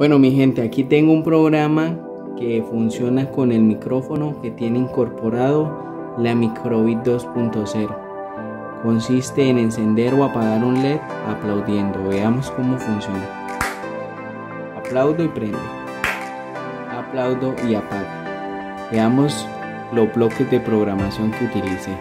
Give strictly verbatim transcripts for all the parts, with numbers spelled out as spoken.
Bueno, mi gente, aquí tengo un programa que funciona con el micrófono que tiene incorporado la Microbit dos punto cero. Consiste en encender o apagar un L E D aplaudiendo. Veamos cómo funciona. Aplaudo y prende. Aplaudo y apaga. Veamos los bloques de programación que utilicé.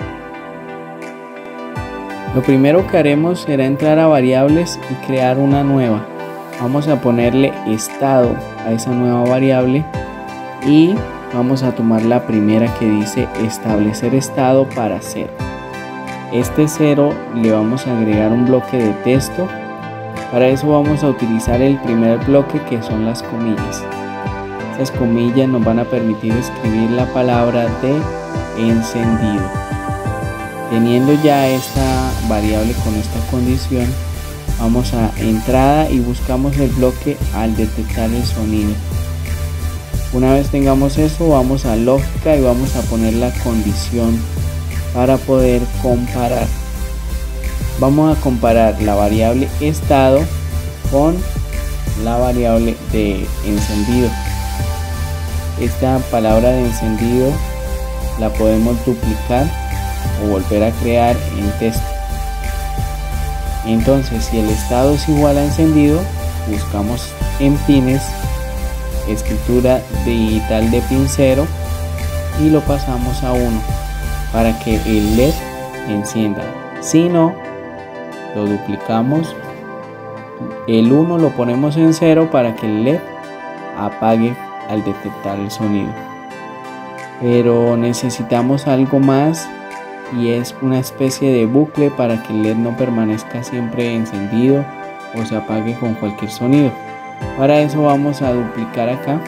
Lo primero que haremos será entrar a variables y crear una nueva. Vamos a ponerle estado a esa nueva variable y vamos a tomar la primera que dice establecer estado para cero. Este cero le vamos a agregar un bloque de texto. Para eso vamos a utilizar el primer bloque, que son las comillas. Esas comillas nos van a permitir escribir la palabra de encendido. Teniendo ya esta variable con esta condición, vamos a entrada y buscamos el bloque al detectar el sonido. Una vez tengamos eso, vamos a lógica y vamos a poner la condición para poder comparar. Vamos a comparar la variable estado con la variable de encendido. Esta palabra de encendido la podemos duplicar o volver a crear en texto. Entonces, si el estado es igual a encendido, buscamos en pines escritura digital de pin cero y lo pasamos a uno para que el L E D encienda. Si no, lo duplicamos, el uno lo ponemos en cero para que el L E D apague al detectar el sonido. Pero necesitamos algo más, y es una especie de bucle para que el L E D no permanezca siempre encendido o se apague con cualquier sonido. Para eso vamos a duplicar acá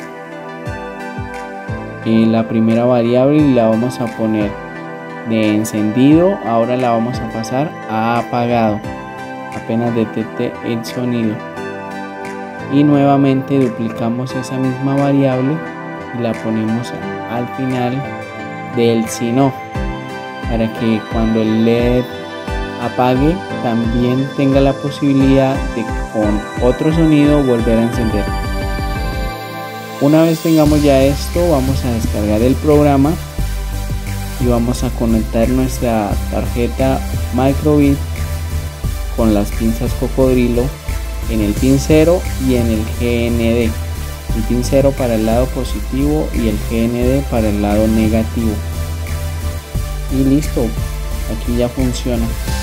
en la primera variable y la vamos a poner de encendido. Ahora la vamos a pasar a apagado apenas detecte el sonido, y nuevamente duplicamos esa misma variable y la ponemos al final del si no, para que cuando el L E D apague también tenga la posibilidad de con otro sonido volver a encender. Una vez tengamos ya esto, vamos a descargar el programa y vamos a conectar nuestra tarjeta Microbit con las pinzas cocodrilo en el pin cero y en el G N D. El pin cero para el lado positivo y el G N D para el lado negativo. Y listo, aquí ya funciona.